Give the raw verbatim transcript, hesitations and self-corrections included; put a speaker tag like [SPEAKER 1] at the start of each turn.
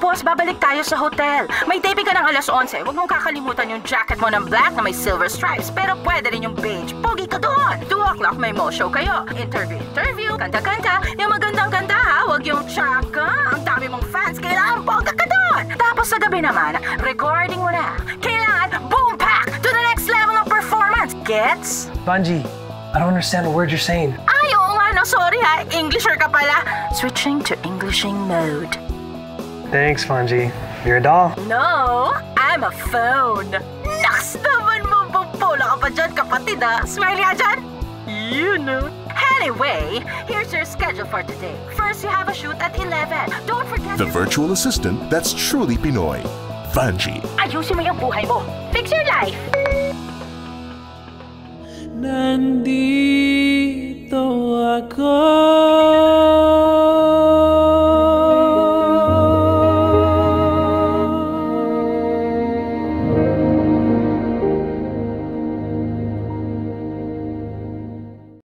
[SPEAKER 1] Tapos, babalik tayo sa hotel. May taping ka ng alas onse. Huwag mong kakalimutan yung jacket mo ng black na may silver stripes. Pero pwede rin yung beige. Pogi ka doon. two o'clock may mo show kayo. Interview, interview, kanta-kanta. Yung magandang kanta ha. Huwag yung tsaka. Ang dami mong fans. Kailangan poga ka doon. Tapos sa gabi naman, recording mo na. Kailangan boom pack to the next level of performance. Gets?
[SPEAKER 2] Vangie, I don't understand a word you're saying.
[SPEAKER 1] Ay, oo nga, no, sorry ha. Englisher ka pala. Switching to Englishing mode.
[SPEAKER 2] Thanks, Vangie. You're a doll.
[SPEAKER 1] No, I'm a phone. Naks naman mo, bubola ka pa dyan, kapatid ha. Smiley ka dyan? You know. Anyway, here's your schedule for today. First, you have a shoot at eleven. Don't forget...
[SPEAKER 3] The virtual assistant that's truly Pinoy. Vangie.
[SPEAKER 1] Ayusin mo yung buhay mo. Fix your life.
[SPEAKER 4] Nandito